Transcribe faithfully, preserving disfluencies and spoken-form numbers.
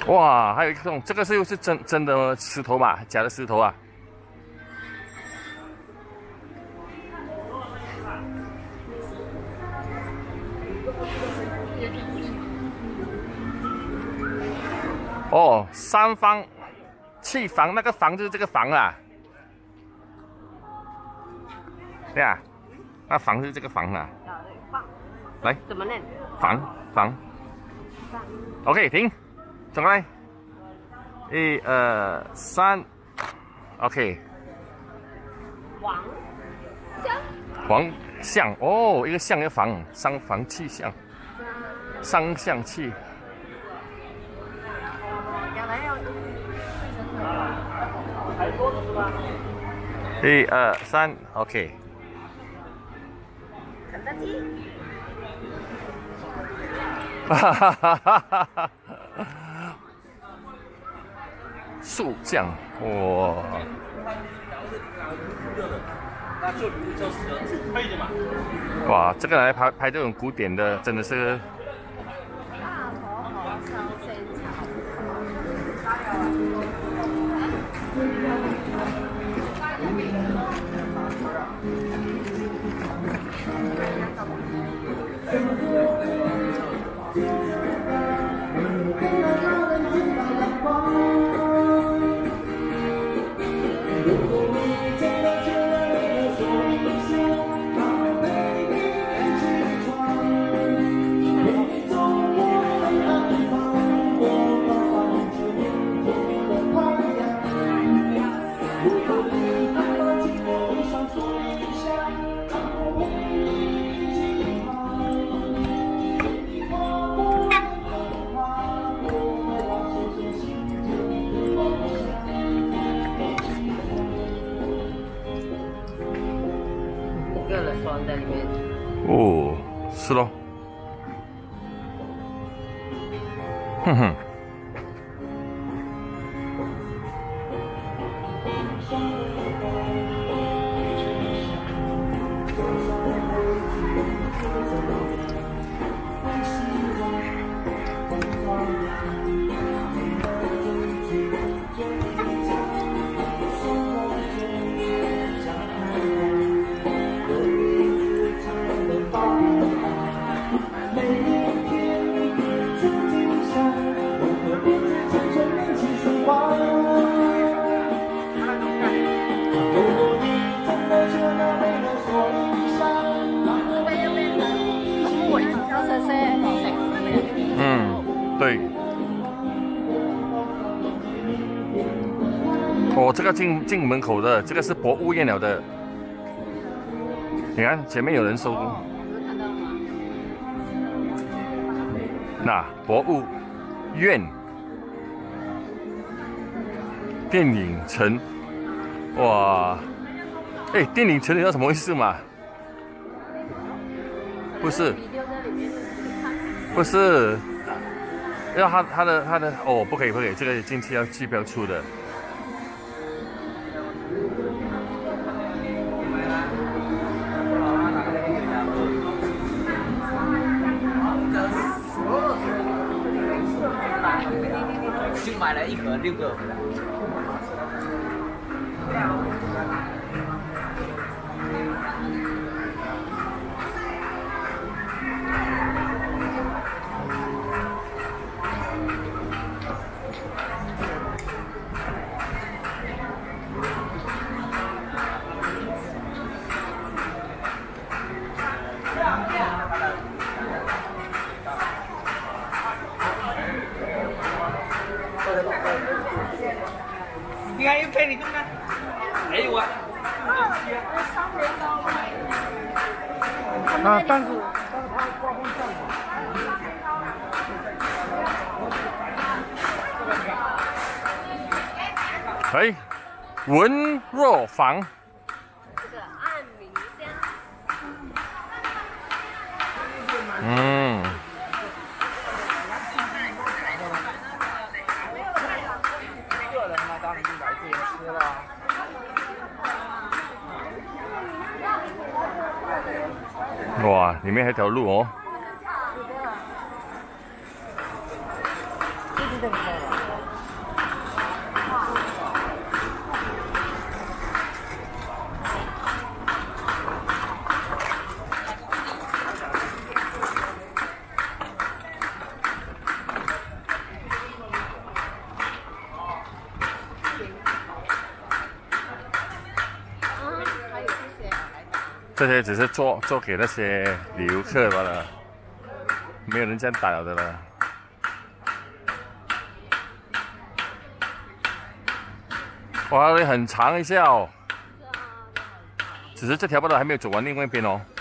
哇，还有一种，这个是又是真真的石头吧？假的石头啊？哦，三方气房，那个房就是这个房啊。对啊，那房就是这个房啊。来， 怎么念？ 房房。OK， 停，转过来。一二三 ，OK。 王相。 皇相哦，一个相一个房，三房气相，三相气。一二三 ，OK。 肯德基。 哈哈哈哈哈！速降哇！哇，这个来拍拍这种古典的，真的是。 大头和尚仙草。在里面哦，是咯，哼哼。嗯，对。哦，这个进进门口的，这个是博物院了的。你看前面有人收工。那博物院电影城，哇！哎，电影城你知道什么意思吗？不是，不是，要他他的他的哦，不可以不可以，这个进去要机票出的。 就买了一盒六个回来。你看又骗你，对不对？还有啊。 啊，但是哎，文若房。 这个暗明香。 嗯。 个人嘛，当然就来这边吃了。 哇，里面还有条路哦。 就是这个。 这些只是做做给那些旅游客罢了，没有人这样打的了。哇，会很长一下哦。只是这条道还没有走完另外一边哦。